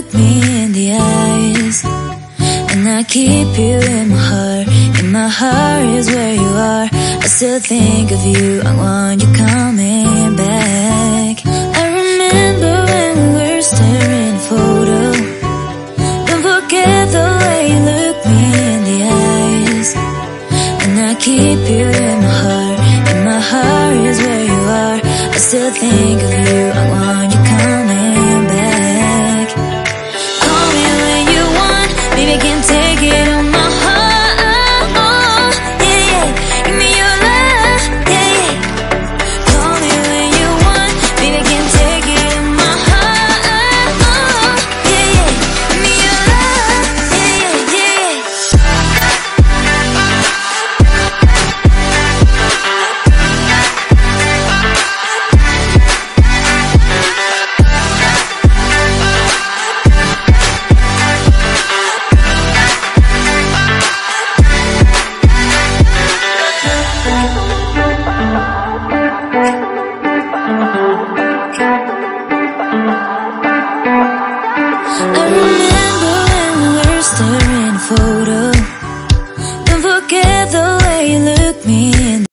look me in the eyes. And I keep you in my heart is where you are. I still think of you, I want you coming back. I remember when we were staring at a photo. Don't forget the way you look me in the eyes. And I keep you in